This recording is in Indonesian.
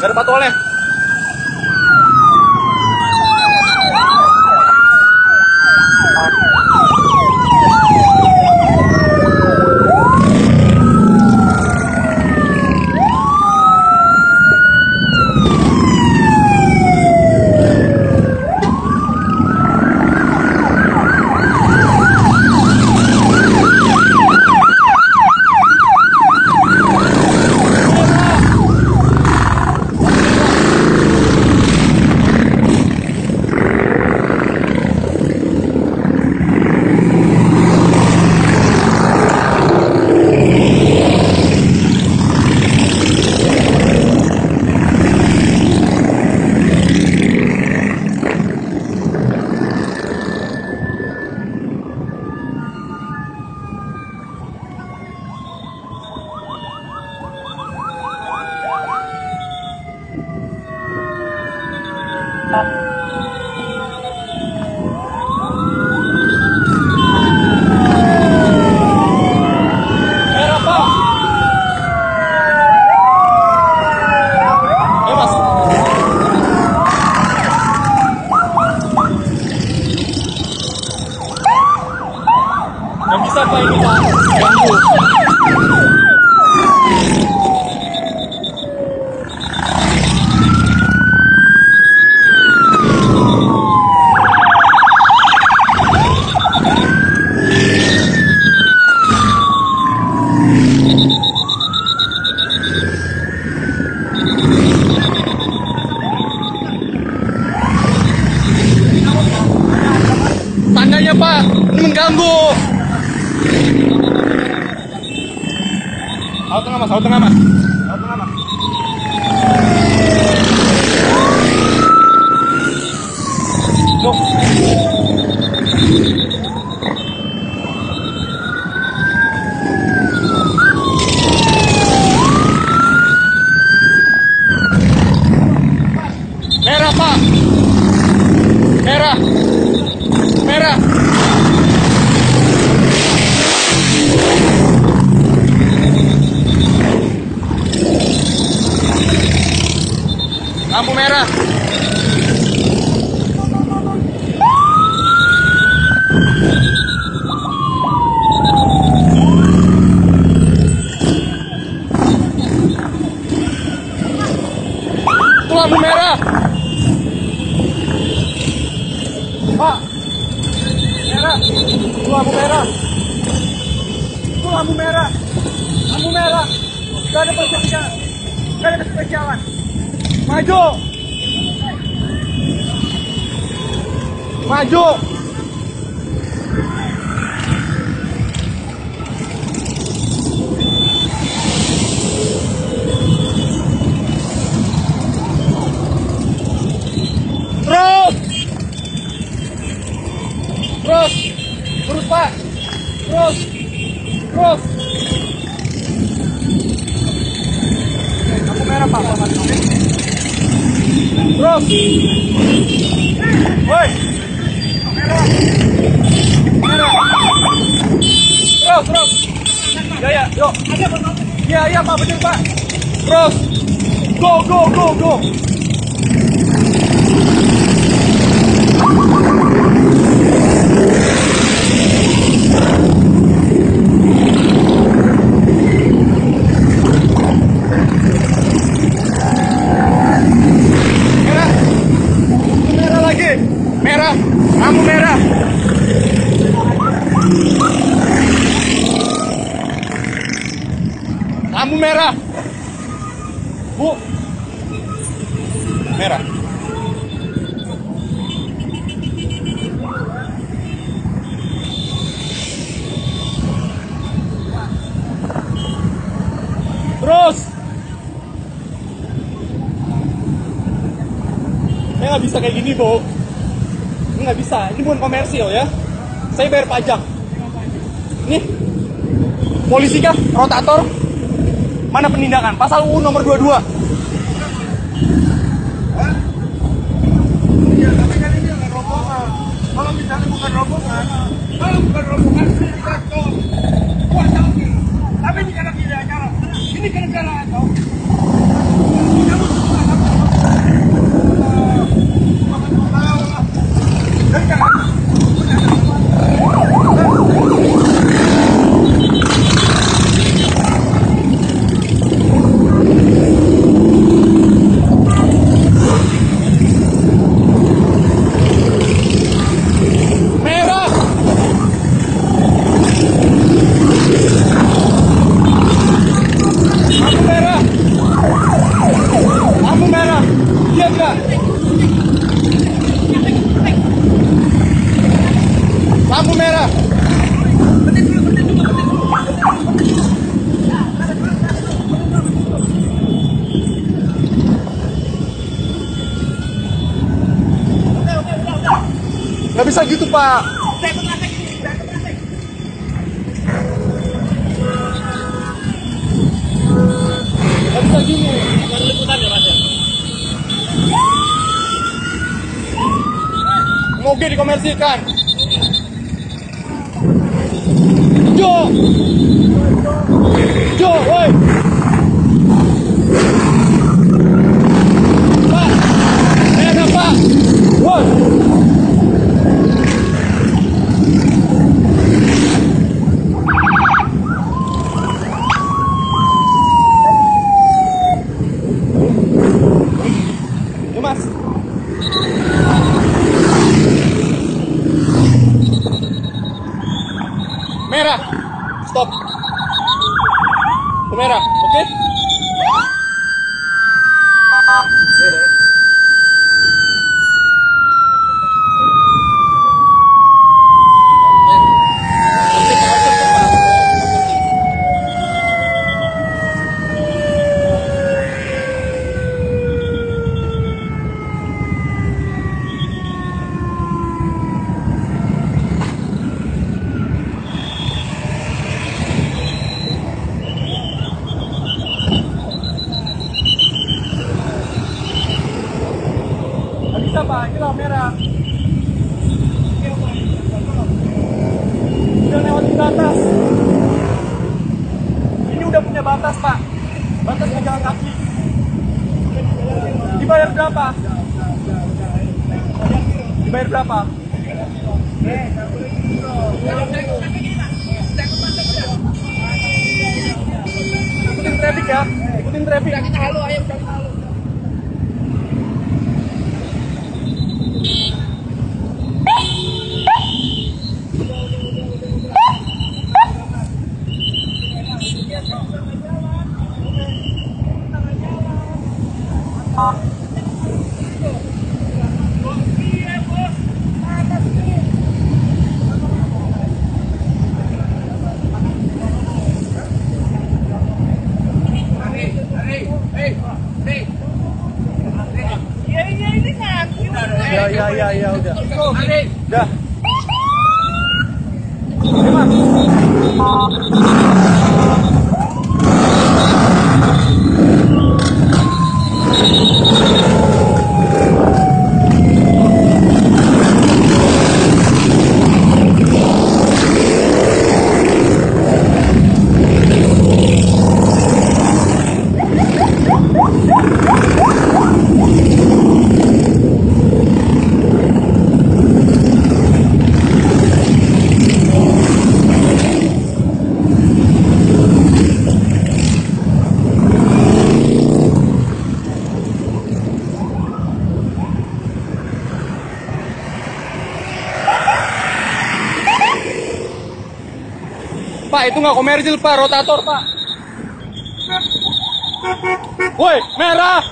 Gak ada patolnya. Siapa ini Pak? Ganggu. Tandanya Pak, ini mengganggu. Laut tengah mas, laut tengah mas. Laut tengah mas. Tuh. Merah Pak. Merah. Merah. Lampu merah. Itu lampu merah. Pak. Merah. Itu lampu merah. Itu lampu merah. Lampu merah. Gak ada perspesialan. Gak ada kespesialan. Maju. Maju. Terus. Terus. Terus Pak. Terus. Terus. Lampu merah Pak. Terus. Woi. Merah. Merah. Terus, terus. Ya, ya, yuk. Iya, iya Pak, betul Pak. Terus. Go, go, go, go. Merah, lampu merah. Lampu merah. Bu. Merah. Terus. Saya nggak bisa kayak gini, Bu. Nggak bisa, ini bukan komersil ya. Saya bayar pajak. Nih, polisi kah? Rotator? Mana penindakan? Pasal UU nomor 22. Iya, tapi kan ini bukan rombongan. Kalau misalnya bukan rombongan, kita stop. Kuasa oke. Tapi ini karena tidak acara. Ini karena acara atau? Kamu Nggak bisa gitu, Pak. Nggak bisa gini. Liputan ya, Mas? Moge dikomersilkan. Jo, woi. Pak, ada Pak. Woi. Ya, Mas. Merah. Stop. Merah, oke? Nggak bisa, Pak. Ini lampu merah. Udah lewatin batas. Ini udah punya batas, Pak. Batas pejalan kaki. Dibayar berapa? Dibayar berapa? Ikutin traffic ya. Ikutin traffic. Kita halu, ayo kita halu. Ya, udah. Alik. Udah. Oke, Mas. Pak, itu nggak komersil, Pak. Rotator, Pak. Woi, merah.